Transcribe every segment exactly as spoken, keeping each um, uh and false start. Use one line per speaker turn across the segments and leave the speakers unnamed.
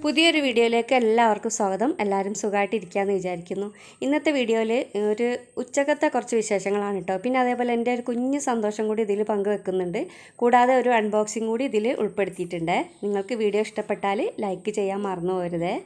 പുതിയൊരു വീഡിയോയിലേക്ക് എല്ലാവർക്കും സ്വാഗതം. എല്ലാവരും സുഖമായിട്ടിരിക്കുകയെന്ന് വിചാരിക്കുന്നു. ഇന്നത്തെ വീഡിയോയിൽ ഒരു ഉച്ചക്കത്തെ കുറച്ച് വിശേഷങ്ങളാണ് കേട്ടോ. പിന്നെ അതേപോലെ എൻ്റെ ഒരു കുഞ്ഞു സന്തോഷം കൂടി ഇതിൽ പങ്കുവെക്കുന്നുണ്ട്. കൂടാതെ ഒരു അൺബോക്സിങ് കൂടി ഇതിൽ ഉൾപ്പെടുത്തിയിട്ടുണ്ട്. നിങ്ങൾക്ക് വീഡിയോ ഇഷ്ടപ്പെട്ടാൽ ലൈക്ക് ചെയ്യാൻ മറന്നു പോകരുതേ.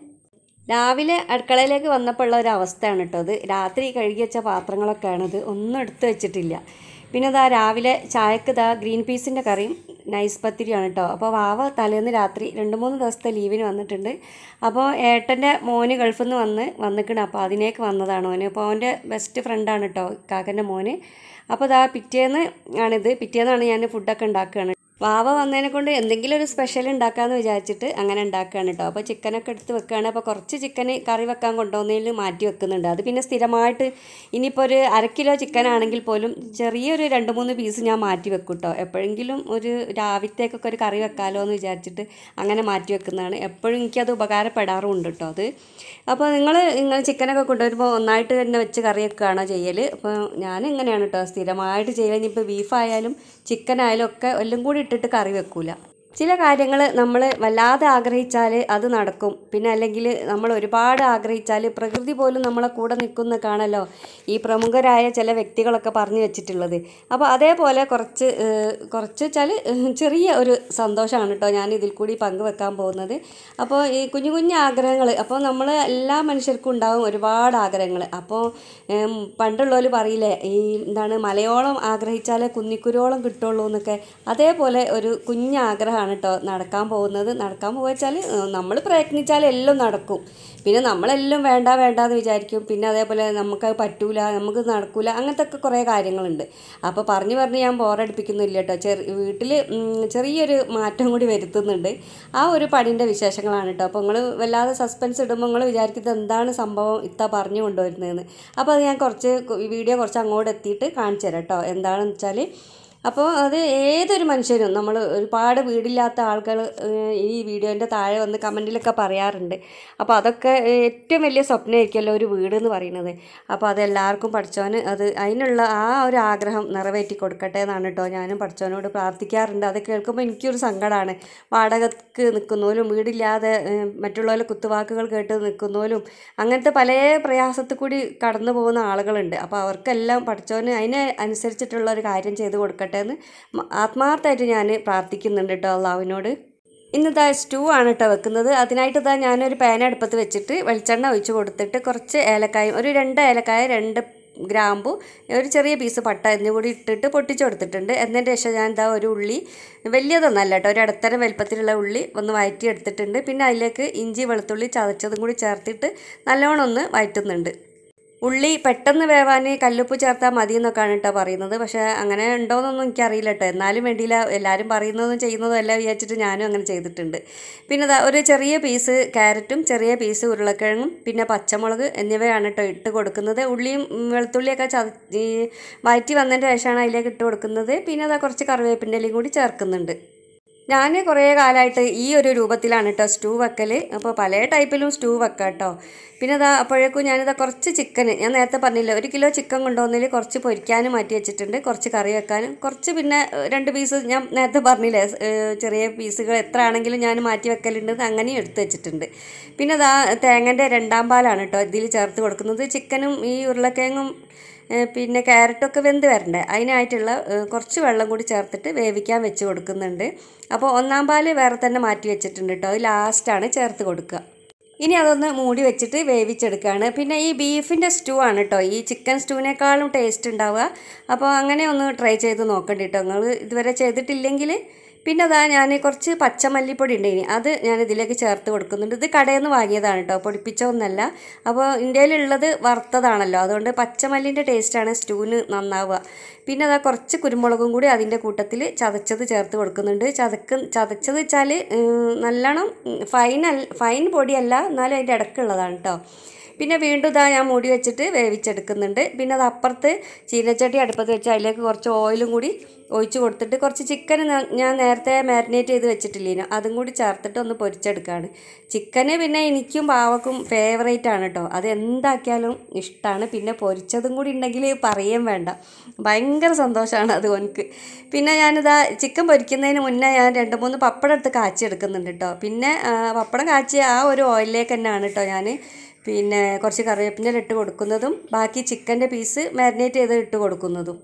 രാവിലെ അടുക്കളയിലേക്ക് വന്നപ്പോൾ ഉള്ള ഒരു അവസ്ഥയാണ് കേട്ടോ ഇത്. രാത്രി കഴുകി വെച്ച പാത്രങ്ങളൊക്കെയാണിത്, ഒന്നും എടുത്ത് വെച്ചിട്ടില്ല. പിന്നെ ഇതാ രാവിലെ ചായക്ക് ഇതാ ഗ്രീൻ പീസിൻ്റെ കറിയും നൈസ് പത്തിരിയാണ് കേട്ടോ. അപ്പോൾ വാവ തലേന്ന് രാത്രി രണ്ട് മൂന്ന് ദിവസത്തെ ലീവിന് വന്നിട്ടുണ്ട്. അപ്പോൾ ഏട്ടൻ്റെ മോന് ഗൾഫിൽ നിന്ന് വന്ന് വന്നിക്കണം. അപ്പോൾ അതിനേക്ക് വന്നതാണ് ഓന്. അപ്പോൾ അവൻ്റെ ബെസ്റ്റ് ഫ്രണ്ടാണ് കേട്ടോ കാക്കൻ്റെ മോന്. അപ്പോൾ ഇതാ പിറ്റേന്ന് ആണിത്, പിറ്റേന്നാണ് ഞാൻ ഫുഡൊക്കെ ഉണ്ടാക്കുകയാണ്. വാവ വന്നതിനെ കൊണ്ട് എന്തെങ്കിലും ഒരു സ്പെഷ്യൽ ഉണ്ടാക്കാമെന്ന് വിചാരിച്ചിട്ട് അങ്ങനെ ഉണ്ടാക്കുകയാണ് കേട്ടോ. അപ്പോൾ ചിക്കനൊക്കെ എടുത്ത് വെക്കുകയാണ്. അപ്പോൾ കുറച്ച് ചിക്കൻ കറി വെക്കാൻ കൊണ്ടുവന്നതിൽ മാറ്റി വെക്കുന്നുണ്ട്. അത് പിന്നെ സ്ഥിരമായിട്ട് ഇനിയിപ്പോൾ ഒരു അര കിലോ ചിക്കൻ ആണെങ്കിൽ പോലും ചെറിയൊരു രണ്ട് മൂന്ന് പീസ് ഞാൻ മാറ്റി വെക്കും കേട്ടോ. എപ്പോഴെങ്കിലും ഒരു രാവിലത്തേക്കൊക്കെ ഒരു കറി വെക്കാമല്ലോ എന്ന് വിചാരിച്ചിട്ട് അങ്ങനെ മാറ്റി വെക്കുന്നതാണ്. എപ്പോഴും എനിക്കത് ഉപകാരപ്പെടാറുമുണ്ട് കേട്ടോ അത്. അപ്പോൾ നിങ്ങൾ നിങ്ങൾ ചിക്കനൊക്കെ കൊണ്ടുവരുമ്പോൾ ഒന്നായിട്ട് തന്നെ വെച്ച് കറി വെക്കുകയാണോ ചെയ്യൽ? അപ്പോൾ ഞാൻ ഇങ്ങനെയാണ് കേട്ടോ സ്ഥിരമായിട്ട് ചെയ്യൽ. ഇനിയിപ്പോൾ ബീഫായാലും ചിക്കൻ ആയാലും ഒക്കെ എല്ലാം കൂടി ഇട്ടിട്ട് കറി വെക്കൂല. ചില കാര്യങ്ങൾ നമ്മൾ വല്ലാതെ ആഗ്രഹിച്ചാൽ അത് നടക്കും. പിന്നെ അല്ലെങ്കിൽ നമ്മൾ ഒരുപാട് ആഗ്രഹിച്ചാൽ പ്രകൃതി പോലും നമ്മളെ കൂടെ നിൽക്കുന്ന കാണല്ലോ ഈ പ്രമുഖരായ ചില വ്യക്തികളൊക്കെ പറഞ്ഞു വെച്ചിട്ടുള്ളത്. അപ്പോൾ അതേപോലെ കുറച്ച് കുറച്ച് വെച്ചാൽ ചെറിയ ഒരു സന്തോഷമാണ് കേട്ടോ ഞാൻ ഇതിൽ കൂടി പങ്കുവെക്കാൻ പോകുന്നത്. അപ്പോൾ ഈ കുഞ്ഞു കുഞ്ഞു ആഗ്രഹങ്ങൾ, അപ്പോൾ നമ്മൾ എല്ലാ മനുഷ്യർക്കും ഉണ്ടാവും ഒരുപാട് ആഗ്രഹങ്ങൾ. അപ്പോൾ പണ്ടുള്ളവർ പറയില്ലേ ഈ എന്താണ് മലയോളം ആഗ്രഹിച്ചാലേ കുന്നിക്കുരോളം കിട്ടുള്ളൂ എന്നൊക്കെ, അതേപോലെ ഒരു കുഞ്ഞാഗ്രഹമാണ് കേട്ടോ നടക്കാൻ പോകുന്നത്. നടക്കാൻ പോകാച്ചാൽ നമ്മൾ പ്രയത്നിച്ചാൽ എല്ലാം നടക്കും. പിന്നെ നമ്മളെല്ലാം വേണ്ട വേണ്ട എന്ന് വിചാരിക്കും. പിന്നെ അതേപോലെ നമുക്കത് പറ്റൂല, നമുക്ക് നടക്കൂല, അങ്ങനത്തെ ഒക്കെ കുറേ കാര്യങ്ങളുണ്ട്. അപ്പോൾ പറഞ്ഞു പറഞ്ഞ് ഞാൻ ബോറടിപ്പിക്കുന്നില്ല കേട്ടോ. ചെറിയ വീട്ടിൽ ചെറിയൊരു മാറ്റം കൂടി വരുത്തുന്നുണ്ട്. ആ ഒരു പണിൻ്റെ വിശേഷങ്ങളാണ് കേട്ടോ. അപ്പോൾ നിങ്ങൾ വല്ലാതെ സസ്പെൻസ് ഇടുമ്പോൾ നിങ്ങൾ വിചാരിക്കുന്നത് എന്താണ് സംഭവം ഇത്ത പറഞ്ഞു കൊണ്ടുവരുന്നതെന്ന്. അപ്പോൾ അത് ഞാൻ കുറച്ച് വീഡിയോ കുറച്ച് അങ്ങോട്ട് എത്തിയിട്ട് കാണിച്ചു തരാം കേട്ടോ. എന്താണെന്ന് വെച്ചാൽ അപ്പോൾ അത് ഏതൊരു മനുഷ്യനും, നമ്മൾ ഒരുപാട് വീടില്ലാത്ത ആളുകൾ ഈ വീഡിയോൻ്റെ താഴെ വന്ന് കമൻറ്റിലൊക്കെ പറയാറുണ്ട്. അപ്പോൾ അതൊക്കെ ഏറ്റവും വലിയ സ്വപ്നമായിരിക്കുമല്ലോ ഒരു വീട് എന്ന് പറയുന്നത്. അപ്പോൾ അതെല്ലാവർക്കും പഠിച്ചവന് അത് അതിനുള്ള ആ ഒരു ആഗ്രഹം നിറവേറ്റി കൊടുക്കട്ടെ എന്നാണ് കേട്ടോ ഞാനും പഠിച്ചവനോട് പ്രാർത്ഥിക്കാറുണ്ട്. അത് കേൾക്കുമ്പോൾ എനിക്കൊരു സങ്കടമാണ്. വാടകയ്ക്ക് നിൽക്കുന്നവരും വീടില്ലാതെ മറ്റുള്ളവരെ കുത്തുവാക്കുകൾ കേട്ട് നിൽക്കുന്നവരും അങ്ങനത്തെ പല പ്രയാസത്തിൽ കൂടി കടന്നു പോകുന്ന ആളുകളുണ്ട്. അപ്പോൾ അവർക്കെല്ലാം പഠിച്ചവന് അതിന് അനുസരിച്ചിട്ടുള്ള ഒരു കാര്യം ചെയ്ത് കൊടുക്കട്ടെ എന്ന് ആത്മാർത്ഥമായിട്ട് ഞാൻ പ്രാർത്ഥിക്കുന്നുണ്ട് കേട്ടോ അള്ളാഹുവിനോട്. ഇന്നിതാ സ്റ്റൂ ആണ് കേട്ടോ വെക്കുന്നത്. അതിനായിട്ട് ഇതാ ഞാനൊരു പാൻ അടുപ്പത്ത് വെച്ചിട്ട് വെളിച്ചെണ്ണ ഒഴിച്ച് കൊടുത്തിട്ട് കുറച്ച് ഏലക്കായും ഒരു രണ്ട് ഏലക്കായ രണ്ട് ഗ്രാമ്പു ഒരു ചെറിയ പീസ് പട്ട എന്നിവ കൂടി ഇട്ടിട്ട് പൊട്ടിച്ച് കൊടുത്തിട്ടുണ്ട്. എന്നതിൻ്റെ ശേഷം ഞാൻ എന്താ ഒരു ഉള്ളി, വലിയതൊന്നല്ല കേട്ടോ, ഒരു ഇടത്തരം വലുപ്പത്തിലുള്ള ഉള്ളി ഒന്ന് വഴറ്റി എടുത്തിട്ടുണ്ട്. പിന്നെ അതിലേക്ക് ഇഞ്ചി വെളുത്തുള്ളി ചതച്ചതും കൂടി ചേർത്തിട്ട് നല്ലോണം ഒന്ന് വഴറ്റുന്നുണ്ട്. ഉള്ളി പെട്ടെന്ന് വേവാൻ കല്ലുപ്പ് ചേർത്താൽ മതി എന്നൊക്കെയാണ് കേട്ടോ പറയുന്നത്. പക്ഷേ അങ്ങനെ ഉണ്ടോയെന്നൊന്നും എനിക്കറിയില്ല കേട്ടോ. എന്നാലും വേണ്ടിയില്ല, എല്ലാവരും പറയുന്നതും ചെയ്യുന്നതും എല്ലാം വിചാരിച്ചിട്ട് ഞാനും അങ്ങനെ ചെയ്തിട്ടുണ്ട്. പിന്നെ ഇതാ ഒരു ചെറിയ പീസ് ക്യാരറ്റും ചെറിയ പീസ് ഉരുളക്കിഴങ്ങും പിന്നെ പച്ചമുളക് എന്നിവയാണ് കേട്ടോ ഇട്ട് കൊടുക്കുന്നത്. ഉള്ളിയും വെളുത്തുള്ളിയൊക്കെ ചത വഴറ്റി വന്നതിൻ്റെ ശേഷമാണ് അതിലേക്ക് ഇട്ട് കൊടുക്കുന്നത്. പിന്നെ അതാ കുറച്ച് കറിവേപ്പിൻ്റെ ഇലയും കൂടി ചേർക്കുന്നുണ്ട്. ഞാൻ കുറേ കാലമായിട്ട് ഈ ഒരു രൂപത്തിലാണ് കേട്ടോ സ്റ്റൂ വെക്കൽ. അപ്പോൾ പല ടൈപ്പിലും സ്റ്റൂ വെക്കാം കേട്ടോ. പിന്നെ ഇതാ അപ്പോഴേക്കും ഞാനിതാ കുറച്ച് ചിക്കൻ, ഞാൻ നേരത്തെ പറഞ്ഞില്ല ഒരു കിലോ ചിക്കൻ കൊണ്ടുവന്നതിൽ കുറച്ച് പൊരിക്കാനും മാറ്റി വെച്ചിട്ടുണ്ട്, കുറച്ച് കറി വെക്കാനും, കുറച്ച് പിന്നെ രണ്ട് പീസ് ഞാൻ നേരത്തെ പറഞ്ഞില്ലേ ചെറിയ പീസുകൾ എത്ര ആണെങ്കിലും ഞാൻ മാറ്റി വെക്കലുണ്ട്, അങ്ങനെയും എടുത്ത് വെച്ചിട്ടുണ്ട്. പിന്നെ ഇതാ തേങ്ങൻ്റെ രണ്ടാം പാലാണ് കേട്ടോ ഇതിൽ ചേർത്ത് കൊടുക്കുന്നത്. ചിക്കനും ഈ ഉരുളക്കിഴങ്ങും പിന്നെ ക്യാരറ്റൊക്കെ വെന്ത് വരണ്ടേ, അതിനായിട്ടുള്ള കുറച്ച് വെള്ളം കൂടി ചേർത്തിട്ട് വേവിക്കാൻ വെച്ച് കൊടുക്കുന്നുണ്ട്. അപ്പോൾ ഒന്നാം പാല് വേറെ തന്നെ മാറ്റി വെച്ചിട്ടുണ്ട് കേട്ടോ. അത് ലാസ്റ്റാണ് ചേർത്ത് കൊടുക്കുക. ഇനി അതൊന്ന് മൂടി വെച്ചിട്ട് വേവിച്ചെടുക്കുകയാണ്. പിന്നെ ഈ ബീഫിൻ്റെ സ്റ്റൂ ആണ് കേട്ടോ ഈ ചിക്കൻ സ്റ്റൂവിനേക്കാളും ടേസ്റ്റ് ഉണ്ടാവുക. അപ്പോൾ അങ്ങനെ ഒന്ന് ട്രൈ ചെയ്ത് നോക്കണ്ട കേട്ടോ നിങ്ങൾ ഇതുവരെ ചെയ്തിട്ടില്ലെങ്കിൽ. പിന്നെ അതാ ഞാൻ കുറച്ച് പച്ചമല്ലിപ്പൊടി ഉണ്ടായിനി, അത് ഞാൻ ഇതിലേക്ക് ചേർത്ത് കൊടുക്കുന്നുണ്ട്. ഇത് കടയിൽ നിന്ന് വാങ്ങിയതാണ് കേട്ടോ, പൊടിപ്പിച്ചതൊന്നല്ല. അപ്പോൾ ഇന്ത്യയിലുള്ളത് വറുത്തതാണല്ലോ, അതുകൊണ്ട് പച്ചമല്ലിൻ്റെ ടേസ്റ്റാണ് സ്റ്റൂവിന് നന്നാവുക. പിന്നെ അതാ കുറച്ച് കുരുമുളകും കൂടി അതിൻ്റെ കൂട്ടത്തിൽ ചതച്ചത് ചേർത്ത് കൊടുക്കുന്നുണ്ട്. ചതക്ക് ചതച്ചത് വെച്ചാൽ നല്ലോണം ഫൈൻ അല്ല, ഫൈൻ പൊടിയല്ല, എന്നാലും അതിൻ്റെ ഇടയ്ക്കുള്ളതാണ് കേട്ടോ. പിന്നെ വീണ്ടും ഇതാ ഞാൻ മൂടി വെച്ചിട്ട് വേവിച്ചെടുക്കുന്നുണ്ട്. പിന്നെ അത് അപ്പുറത്ത് ചീനച്ചട്ടി അടുപ്പത്ത് വെച്ച് അതിലേക്ക് കുറച്ച് ഓയിലും കൂടി ഒഴിച്ച് കൊടുത്തിട്ട് കുറച്ച് ചിക്കൻ ഞാൻ നേരത്തെ മാരിനേറ്റ് ചെയ്ത് വെച്ചിട്ടില്ലേനോ അതും കൂടി ചേർത്തിട്ട് ഒന്ന് പൊരിച്ചെടുക്കുകയാണ്. ചിക്കന് പിന്നെ എനിക്കും പാവക്കും ഫേവറേറ്റ് ആണ് കേട്ടോ. അത് എന്താക്കിയാലും ഇഷ്ടമാണ്. പിന്നെ പൊരിച്ചതും കൂടി ഉണ്ടെങ്കിൽ പറയുകയും വേണ്ട, ഭയങ്കര സന്തോഷമാണ് അത് എനിക്ക്. പിന്നെ ഞാനിതാ ചിക്കൻ പൊരിക്കുന്നതിന് മുന്നേ ഞാൻ രണ്ട് മൂന്ന് പപ്പടം എടുത്ത് കാച്ചി എടുക്കുന്നുണ്ട് കേട്ടോ. പിന്നെ പപ്പടം കാച്ചിയ ആ ഒരു ഓയിലിലേക്ക് തന്നെയാണ് കേട്ടോ ഞാൻ പിന്നെ കുറച്ച് കറിവേപ്പില ഇട്ട് കൊടുക്കുന്നതും ബാക്കി ചിക്കൻ്റെ പീസ് മാരിനേറ്റ് ചെയ്ത് ഇട്ട് കൊടുക്കുന്നതും.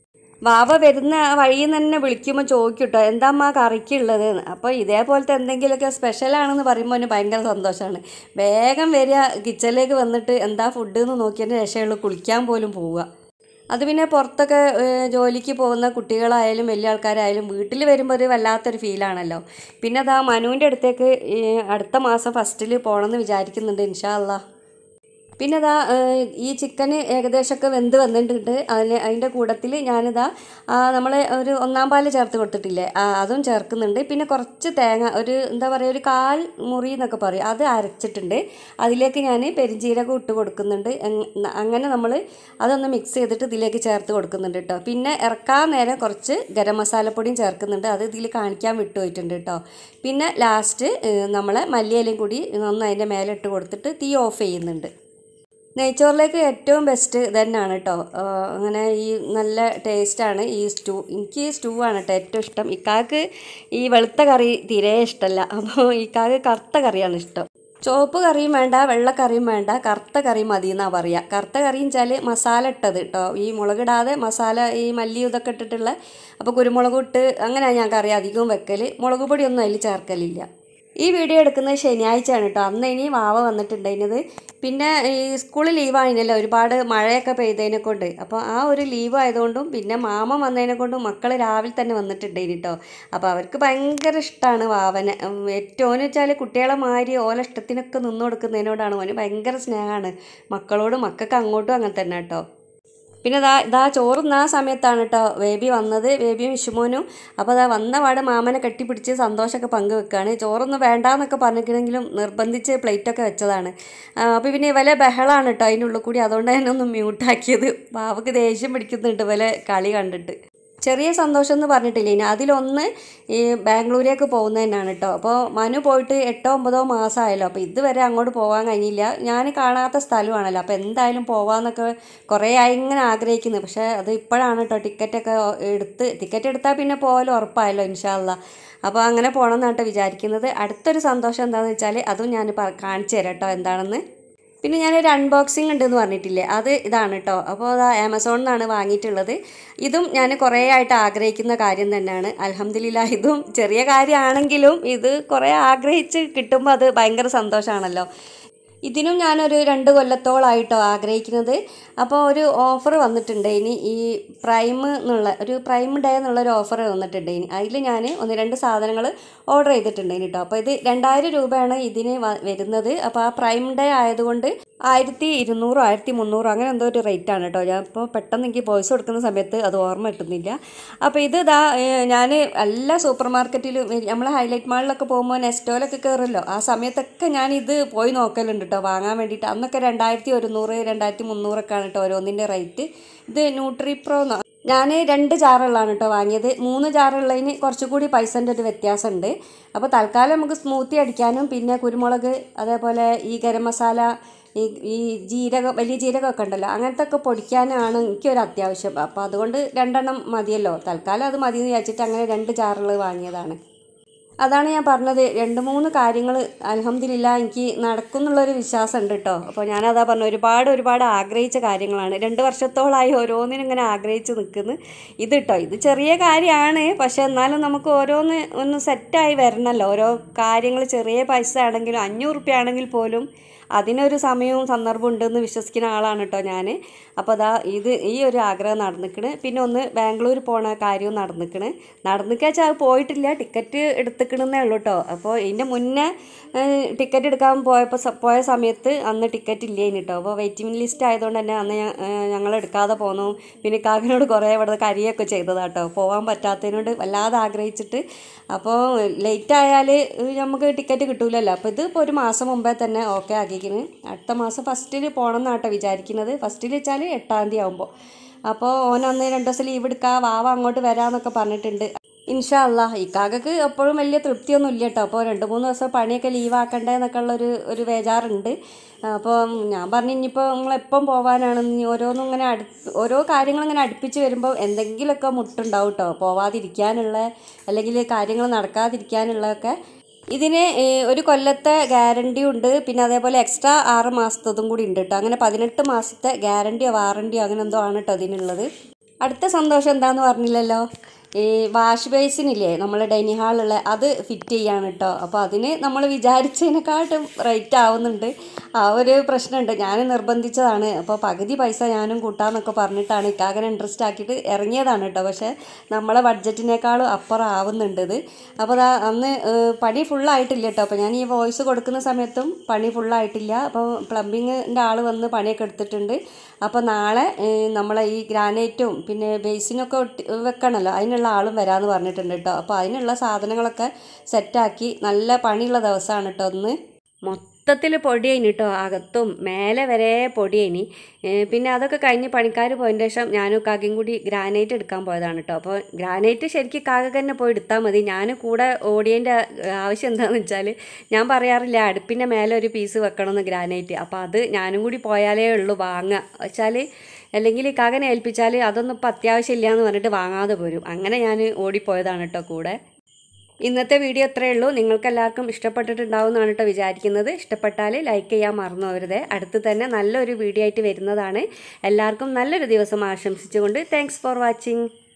വാവ വരുന്ന വഴിയിൽ നിന്ന് തന്നെ വിളിക്കുമ്പോൾ ചോദിക്കും കേട്ടോ എന്താ അമ്മ കറിക്കുള്ളത്. അപ്പോൾ ഇതേപോലത്തെ എന്തെങ്കിലുമൊക്കെ സ്പെഷ്യലാണെന്ന് പറയുമ്പോൾ അവന് ഭയങ്കര സന്തോഷമാണ്. വേഗം വരിക കിച്ചണിലേക്ക് വന്നിട്ട് എന്താ ഫുഡ് എന്ന് നോക്കിയതിന് രക്ഷയുള്ളൂ കുളിക്കാൻ പോലും പോവുക. അത് പിന്നെ പുറത്തൊക്കെ ജോലിക്ക് പോകുന്ന കുട്ടികളായാലും വലിയ ആൾക്കാരായാലും വീട്ടിൽ വരുമ്പോൾ ഒരു വല്ലാത്തൊരു ഫീലാണല്ലോ. പിന്നെ അതാ മനുവിൻ്റെ അടുത്തേക്ക് അടുത്ത മാസം ഫസ്റ്റിൽ പോകണമെന്ന് വിചാരിക്കുന്നുണ്ട് ഇൻഷാ അള്ളാ. പിന്നെ ഇതാ ഈ ചിക്കന് ഏകദേശമൊക്കെ വെന്ത് വന്നിട്ടുണ്ട്. അതിന് അതിൻ്റെ കൂട്ടത്തിൽ ഞാനിതാ നമ്മൾ ഒരു ഒന്നാം പാല് ചേർത്ത് കൊടുത്തിട്ടില്ലേ അതും ചേർക്കുന്നുണ്ട്. പിന്നെ കുറച്ച് തേങ്ങ ഒരു എന്താ പറയുക ഒരു കാൽ മുറി എന്നൊക്കെ പറയും അത് അരച്ചിട്ടുണ്ട്. അതിലേക്ക് ഞാൻ പെരിഞ്ജീരകം ഇട്ട് കൊടുക്കുന്നുണ്ട്. അങ്ങനെ നമ്മൾ അതൊന്ന് മിക്സ് ചെയ്തിട്ട് ഇതിലേക്ക് ചേർത്ത് കൊടുക്കുന്നുണ്ട് കേട്ടോ. പിന്നെ ഇറക്കാൻ നേരം കുറച്ച് ഗരം മസാലപ്പൊടിയും ചേർക്കുന്നുണ്ട്. അത് ഇതിൽ കാണിക്കാൻ വിട്ടുപോയിട്ടുണ്ട് കേട്ടോ. പിന്നെ ലാസ്റ്റ് നമ്മൾ മല്ലിയിലയും കൂടി ഒന്ന് അതിൻ്റെ മേലെ ഇട്ട് കൊടുത്തിട്ട് തീ ഓഫ് ചെയ്യുന്നുണ്ട്. നെയ്ച്ചോറിലേക്ക് ഏറ്റവും ബെസ്റ്റ് തന്നെയാണ് കേട്ടോ. അങ്ങനെ ഈ നല്ല ടേസ്റ്റാണ് ഈ സ്റ്റൂ. എനിക്ക് ഈ സ്റ്റൂ ആണ് കേട്ടോ ഏറ്റവും ഇഷ്ടം. ഇക്കാക്ക് ഈ വെളുത്ത കറി തീരെ ഇഷ്ടമല്ല. അപ്പോൾ ഇക്കാക്ക് കറുത്ത കറിയാണ് ഇഷ്ടം. ചുവപ്പ് കറിയും വേണ്ട വെള്ളക്കറിയും വേണ്ട കറുത്ത കറി മതി എന്നാണ് പറയുക. കറുത്ത കറി വെച്ചാൽ മസാല ഇട്ടത് കേട്ടോ. ഈ മുളകിടാതെ മസാല ഈ മല്ലി ഇതൊക്കെ ഇട്ടിട്ടുള്ള അപ്പോൾ കുരുമുളക് ഇട്ട് അങ്ങനെയാണ് ഞാൻ കറി അധികവും വെക്കൽ. മുളക് പൊടിയൊന്നും അതിൽ ചേർക്കലില്ല. ഈ വീഡിയോ എടുക്കുന്നത് ശനിയാഴ്ചയാണ് കേട്ടോ. അന്ന് ഇനി വാവ വന്നിട്ടുണ്ടായിരുന്നത്. പിന്നെ ഈ സ്കൂളിൽ ലീവായിരുന്നല്ലോ ഒരുപാട് മഴയൊക്കെ പെയ്തതിനെ കൊണ്ട്. അപ്പോൾ ആ ഒരു ലീവ് ആയതുകൊണ്ടും പിന്നെ മാമൻ വന്നതിനെ കൊണ്ടും മക്കൾ രാവിലെ തന്നെ വന്നിട്ടുണ്ടായിരുന്നു കേട്ടോ. അപ്പോൾ അവർക്ക് ഭയങ്കര ഇഷ്ടമാണ് വാവനെ. ഏറ്റവും വെച്ചാൽ കുട്ടികളെ മാതിരി ഓല ഇഷ്ടത്തിനൊക്കെ നിന്ന് കൊടുക്കുന്നതിനോടാണ് അവന് ഭയങ്കര സ്നേഹമാണ്. മക്കളോടും മക്കൾക്ക് അങ്ങോട്ടും അങ്ങനെ തന്നെ കേട്ടോ. പിന്നെ ഇതാ ഇതാ ചോറുന്ന ആ സമയത്താണ് കേട്ടോ ബേബി വന്നത്, ബേബിയും വിഷുമോനും. അപ്പോൾ അതാ വന്ന പാടെ മാമനെ കെട്ടിപ്പിടിച്ച് സന്തോഷമൊക്കെ പങ്കുവെക്കുകയാണ്. ചോറൊന്നും വേണ്ടാന്നൊക്കെ പറഞ്ഞിട്ടുണ്ടെങ്കിലും നിർബന്ധിച്ച് പ്ലേറ്റൊക്കെ വെച്ചതാണ്. അപ്പോൾ പിന്നെ ഇവലെ ബഹളമാണ് കേട്ടോ അതിൻ്റെ ഉള്ളിൽ കൂടി. അതുകൊണ്ട് തന്നെ ഒന്ന് മ്യൂട്ടാക്കിയത്. പാവക്ക് ദേഷ്യം പിടിക്കുന്നുണ്ട് ഇവലെ കളി കണ്ടിട്ട്. ചെറിയ സന്തോഷം എന്ന് പറഞ്ഞിട്ടില്ല ഇനി അതിലൊന്ന് ഈ ബാംഗ്ലൂരേക്ക് പോകുന്നതന്നെയാണ് കേട്ടോ. അപ്പോൾ മനു പോയിട്ട് എട്ടോ ഒമ്പതോ മാസമായല്ലോ. അപ്പോൾ ഇതുവരെ അങ്ങോട്ട് പോകാൻ കഴിഞ്ഞില്ല. ഞാൻ കാണാത്ത സ്ഥലമാണല്ലോ. അപ്പോൾ എന്തായാലും പോകാമെന്നൊക്കെ കുറേ ആയി ഇങ്ങനെ ആഗ്രഹിക്കുന്നത്. പക്ഷേ അത് ഇപ്പോഴാണ് കേട്ടോ ടിക്കറ്റൊക്കെ എടുത്ത് ടിക്കറ്റ് എടുത്താൽ പിന്നെ പോകലും ഉറപ്പായല്ലോ ഇൻഷാ അള്ളാ. അപ്പോൾ അങ്ങനെ പോകണം എന്നാണ് കേട്ടോ വിചാരിക്കുന്നത്. അടുത്തൊരു സന്തോഷം എന്താണെന്ന് വെച്ചാൽ അതും ഞാൻ കാണിച്ചു തരാം കേട്ടോ എന്താണെന്ന്. പിന്നെ ഞാനൊരു അൺബോക്സിങ് ഉണ്ടെന്ന് പറഞ്ഞിട്ടില്ലേ അത് ഇതാണ് കേട്ടോ. അപ്പോൾ അത് ആമസോണിൽ നിന്നാണ് വാങ്ങിയിട്ടുള്ളത്. ഇതും ഞാൻ കുറേ ആയിട്ട് ആഗ്രഹിക്കുന്ന കാര്യം തന്നെയാണ്. അൽഹംദുലില്ലാഹ് ഇതും ചെറിയ കാര്യമാണെങ്കിലും ഇത് കുറേ ആഗ്രഹിച്ച് കിട്ടുമ്പോൾ അത് ഭയങ്കര സന്തോഷമാണല്ലോ. ഇതിനും ഞാനൊരു രണ്ട് കൊല്ലത്തോളമായിട്ടോ ആഗ്രഹിക്കുന്നത്. അപ്പോൾ ഒരു ഓഫർ വന്നിട്ടുണ്ട് ഇനി ഈ പ്രൈം എന്നുള്ള ഒരു പ്രൈം ഡേ എന്നുള്ളൊരു ഓഫർ വന്നിട്ടുണ്ട് ഇനി. അതിൽ ഞാൻ ഒന്ന് രണ്ട് സാധനങ്ങൾ ഓർഡർ ചെയ്തിട്ടുണ്ട് ഇനി കേട്ടോ. അപ്പോൾ ഇത് രണ്ടായിരം രൂപയാണ് ഇതിന് വരുന്നത്. അപ്പോൾ ആ പ്രൈം ഡേ ആയതുകൊണ്ട് ആയിരത്തി ഇരുന്നൂറോ ആയിരത്തി മുന്നൂറോ അങ്ങനെ എന്തോ ഒരു റേറ്റ് ആണ് കേട്ടോ. ഞാൻ ഇപ്പോൾ പെട്ടെന്ന് എനിക്ക് വോയിസ് കൊടുക്കുന്ന സമയത്ത് അത് ഓർമ്മ കിട്ടുന്നില്ല. അപ്പോൾ ഇത് ഇതാ ഞാൻ എല്ലാ സൂപ്പർ മാർക്കറ്റിലും നമ്മൾ ഹൈലൈറ്റ് മാളിലൊക്കെ പോകുമ്പോൾ നെസ്റ്റോയിലൊക്കെ കയറുമല്ലോ ആ സമയത്തൊക്കെ ഞാൻ ഇത് പോയി നോക്കലുണ്ട് കേട്ടോ വാങ്ങാൻ വേണ്ടിയിട്ട്. അന്നൊക്കെ രണ്ടായിരത്തി ഒരുന്നൂറ് രണ്ടായിരത്തി മുന്നൂറൊക്കെയാണ് കേട്ടോ ഓരോന്നിൻ്റെ റേറ്റ്. ഇത് ന്യൂട്രി പ്രോ ഞാൻ രണ്ട് ജാറുള്ളതാണ് കേട്ടോ വാങ്ങിയത്. മൂന്ന് ജാറുള്ളതിന് കുറച്ചുകൂടി പൈസൻ്റെ ഒരു വ്യത്യാസമുണ്ട്. അപ്പോൾ തൽക്കാലം നമുക്ക് സ്മൂത്തി അടിക്കാനും പിന്നെ കുരുമുളക് അതേപോലെ ഈ ഗരം മസാല ഈ ഈ ജീരകം വലിയ ജീരകമൊക്കെ ഉണ്ടല്ലോ അങ്ങനത്തെ ഒക്കെ പൊടിക്കാനാണ് എനിക്കൊരു അത്യാവശ്യം. അപ്പോൾ അതുകൊണ്ട് രണ്ടെണ്ണം മതിയല്ലോ. തൽക്കാലം അത് മതി എന്ന് വിചാരിച്ചിട്ട് അങ്ങനെ രണ്ട് ജാറുള്ളത് വാങ്ങിയതാണ്. അതാണ് ഞാൻ പറഞ്ഞത് രണ്ട് മൂന്ന് കാര്യങ്ങൾ അൽഹംദുലില്ലാഹ് എനിക്ക് നടക്കുന്നുള്ളൊരു വിശ്വാസമുണ്ട് കേട്ടോ. അപ്പോൾ ഞാനതാ പറഞ്ഞു ഒരുപാട് ഒരുപാട് ആഗ്രഹിച്ച കാര്യങ്ങളാണ്. രണ്ട് വർഷത്തോളമായി ഓരോന്നിനും ഇങ്ങനെ ആഗ്രഹിച്ച് നിൽക്കുന്നു. ഇത് കേട്ടോ ഇത് ചെറിയ കാര്യമാണ്. പക്ഷേ എന്നാലും നമുക്ക് ഓരോന്ന് ഒന്ന് സെറ്റായി വരണമല്ലോ. ഓരോ കാര്യങ്ങൾ ചെറിയ പൈസ ആണെങ്കിലും അഞ്ഞൂറ് റുപ്യ ആണെങ്കിൽ പോലും അതിനൊരു സമയവും സന്ദർഭവും ഉണ്ടെന്ന് വിശ്വസിക്കുന്ന ആളാണ് കേട്ടോ ഞാൻ. അപ്പോൾ അതാ ഇത് ഈ ഒരു ആഗ്രഹം നടന്നിക്കണ്. പിന്നെ ഒന്ന് ബാംഗ്ലൂർ പോണ കാര്യവും നടന്നിക്കണ്. നടന്നിക്കാച്ചാൽ അത് പോയിട്ടില്ല. ടിക്കറ്റ് എടുത്ത് വന്നിക്കണമെന്നേ ഉള്ളൂ കേട്ടോ. അപ്പോൾ ഇതിൻ്റെ മുന്നേ ടിക്കറ്റ് എടുക്കാൻ പോയപ്പോൾ പോയ സമയത്ത് അന്ന് ടിക്കറ്റ് ഇല്ലേന് കേട്ടോ. അപ്പോൾ വെയിറ്റിംഗ് ലിസ്റ്റ് ആയതുകൊണ്ട് തന്നെ അന്ന് ഞങ്ങൾ എടുക്കാതെ പോന്നു. പിന്നെ കാക്കിനോട് കുറേ ഇവിടെ കരിയൊക്കെ ചെയ്തതാട്ടോ, പോകാൻ പറ്റാത്തതിനോട് വല്ലാതെ ആഗ്രഹിച്ചിട്ട്. അപ്പോൾ ലേറ്റ് ആയാൽ നമുക്ക് ടിക്കറ്റ് കിട്ടൂലല്ലോ. അപ്പോൾ ഇത് ഇപ്പോൾ ഒരു മാസം മുമ്പേ തന്നെ ഓക്കെ ആക്കിക്കിന്. അടുത്ത മാസം ഫസ്റ്റിൽ പോകണം എന്നാട്ടോ വിചാരിക്കുന്നത്. ഫസ്റ്റിൽ വെച്ചാൽ എട്ടാം തീയതി ആകുമ്പോൾ. അപ്പോൾ ഓനന്ന് രണ്ട് ദിവസം ലീവ് എടുക്കുക, വാവ അങ്ങോട്ട് വരാമെന്നൊക്കെ പറഞ്ഞിട്ടുണ്ട്. ഇൻഷാ അല്ലാഹ്. ഇക്കാക്കക്ക് എപ്പോഴും വലിയ തൃപ്തിയൊന്നും ഇല്ല കേട്ടോ. അപ്പോൾ രണ്ട് മൂന്ന് ദിവസം പണിയൊക്കെ ലീവാക്കണ്ടേ എന്നൊക്കെ ഉള്ളൊരു ഒരു ബേജാറുണ്ട്. അപ്പോൾ ഞാൻ പറഞ്ഞു ഇനിയിപ്പോൾ നിങ്ങളെപ്പം പോകാനാണ്, ഓരോന്നും ഇങ്ങനെ അടു ഓരോ കാര്യങ്ങളിങ്ങനെ അടുപ്പിച്ച് വരുമ്പോൾ എന്തെങ്കിലുമൊക്കെ മുട്ടുണ്ടാവും കേട്ടോ, പോവാതിരിക്കാനുള്ള അല്ലെങ്കിൽ കാര്യങ്ങൾ നടക്കാതിരിക്കാനുള്ളതൊക്കെ. ഇതിന് ഒരു കൊല്ലത്തെ ഗ്യാരണ്ടി ഉണ്ട്, പിന്നെ അതേപോലെ എക്സ്ട്രാ ആറ് മാസത്തതും കൂടി ഉണ്ട് കേട്ടോ. അങ്ങനെ പതിനെട്ട് മാസത്തെ ഗ്യാരണ്ടിയോ വാറണ്ടിയോ അങ്ങനെ എന്തോ ആണ് കേട്ടോ ഇതിനുള്ളത്. അടുത്ത സന്തോഷം എന്താണെന്ന് പറഞ്ഞില്ലല്ലോ, ഈ വാഷ് ബേസിനില്ലേ നമ്മൾ ഡൈനിങ് ഹാളിലുള്ള അത് ഫിറ്റ് ചെയ്യാണ് കേട്ടോ. അപ്പോൾ അതിന് നമ്മൾ വിചാരിച്ചതിനെക്കാട്ടും റേറ്റ് ആവുന്നുണ്ട്. ആ ഒരു പ്രശ്നമുണ്ട്. ഞാൻ നിർബന്ധിച്ചതാണ്. അപ്പോൾ പകുതി പൈസ ഞാനും കൂട്ടാമെന്നൊക്കെ പറഞ്ഞിട്ടാണ് ഇക്കാകനെ ഇൻട്രസ്റ്റ് ആക്കിയിട്ട് ഇറങ്ങിയതാണ് കേട്ടോ. പക്ഷേ നമ്മളെ ബഡ്ജറ്റിനേക്കാളും അപ്പുറം ആവുന്നുണ്ട് ഇത്. അപ്പോൾ അതാ അന്ന് പണി ഫുള്ളായിട്ടില്ല കേട്ടോ. അപ്പോൾ ഞാൻ ഈ വോയിസ് കൊടുക്കുന്ന സമയത്തും പണി ഫുള്ളായിട്ടില്ല. അപ്പോൾ പ്ലംബിങ്ങിൻ്റെ ആൾ വന്ന് പണിയൊക്കെ എടുത്തിട്ടുണ്ട്. അപ്പോൾ നാളെ നമ്മളെ ഈ ഗ്രാനൈറ്റും പിന്നെ ബേസിനൊക്കെ ഒട്ടി വെക്കണമല്ലോ, അതിനുള്ള ആളും വരാമെന്ന് പറഞ്ഞിട്ടുണ്ട് കേട്ടോ. അപ്പോൾ അതിനുള്ള സാധനങ്ങളൊക്കെ സെറ്റാക്കി നല്ല പണിയുള്ള ദിവസമാണ് കേട്ടോ ഒന്ന്. മൊത്തത്തിൽ പൊടിയേനി കേട്ടോ, അകത്തും മേലെ വരെ പൊടിയേനി. പിന്നെ അതൊക്കെ കഴിഞ്ഞ് പണിക്കാർ പോയതിന് ശേഷം ഞാനും കാക്കയും കൂടി ഗ്രാനൈറ്റ് എടുക്കാൻ പോയതാണ് കേട്ടോ. അപ്പോൾ ഗ്രാനൈറ്റ് ശരിക്കും കാക്ക തന്നെ പോയി എടുത്താൽ മതി. ഞാൻ കൂടെ ഓടിയതിൻ്റെ ആവശ്യം എന്താണെന്ന് വെച്ചാൽ, ഞാൻ പറയാറില്ല അടുപ്പിൻ്റെ മേലെ ഒരു പീസ് വെക്കണമെന്ന് ഗ്രാനൈറ്റ്. അപ്പോൾ അത് ഞാനും കൂടി പോയാലേ ഉള്ളൂ വാങ്ങുക വെച്ചാൽ, അല്ലെങ്കിൽ കാക്കനെ ഏൽപ്പിച്ചാൽ അതൊന്നും ഇപ്പം അത്യാവശ്യമില്ല എന്ന് പറഞ്ഞിട്ട് വാങ്ങാതെ പോരും. അങ്ങനെ ഞാൻ ഓടിപ്പോയതാണ് കേട്ടോ കൂടെ. ഇന്നത്തെ വീഡിയോ ഇത്രയേ ഉള്ളൂ. നിങ്ങൾക്കെല്ലാവർക്കും ഇഷ്ടപ്പെട്ടിട്ടുണ്ടാവും എന്നാണ് കേട്ടോ വിചാരിക്കുന്നത്. ഇഷ്ടപ്പെട്ടാൽ ലൈക്ക് ചെയ്യാൻ മറന്നു പോകരുത്. അടുത്ത് തന്നെ നല്ലൊരു വീഡിയോ ആയിട്ട് വരുന്നതാണ്. എല്ലാവർക്കും നല്ലൊരു ദിവസം ആശംസിച്ചുകൊണ്ട് താങ്ക്സ് ഫോർ വാച്ചിങ്.